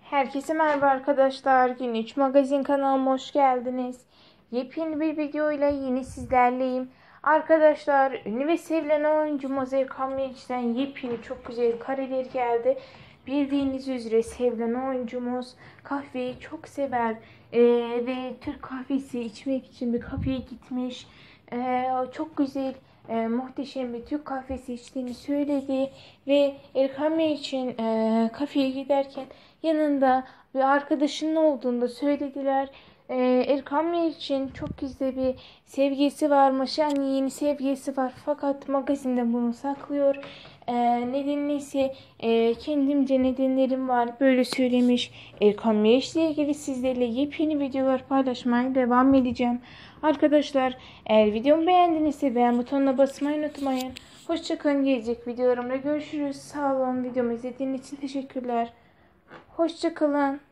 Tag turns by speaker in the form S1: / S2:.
S1: Herkese merhaba arkadaşlar. Gün 3 Magazin kanalıma hoş geldiniz. Yepyeni bir videoyla yine sizlerleyim. Arkadaşlar ünlü ve sevilen oyuncumuz Erkan Meriç'ten yepyeni çok güzel kareler geldi. Bildiğiniz üzere sevilen oyuncumuz kahveyi çok sever ve Türk kahvesi içmek için bir kafeye gitmiş. Çok güzel muhteşem bir Türk kahvesi içtiğini söyledi ve Erkan Meriç'in kafeye giderken yanında bir arkadaşının olduğunu da söylediler. Erkan Meriç'in çok gizli bir sevgilisi varmış. Yani yeni sevgilisi var fakat magazinde bunu saklıyor. Nedenini ise kendimce nedenlerim var. Böyle söylemiş. Erkan Meriç'le ilgili sizlerle yepyeni videolar paylaşmaya devam edeceğim. Arkadaşlar eğer videomu beğendinizse beğen butonuna basmayı unutmayın. Hoşçakalın, gelecek videolarımda görüşürüz. Sağ olun, videomu izlediğiniz için teşekkürler. Hoşçakalın.